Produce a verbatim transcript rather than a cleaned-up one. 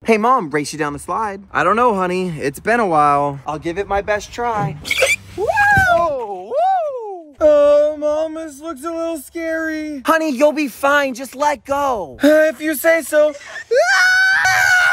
Hey, Mom, race you down the slide. I don't know, honey. It's been a while. I'll give it my best try. Whoa! Woo! Oh, Mom, this looks a little scary. Honey, you'll be fine. Just let go. Uh, if you say so. Ah!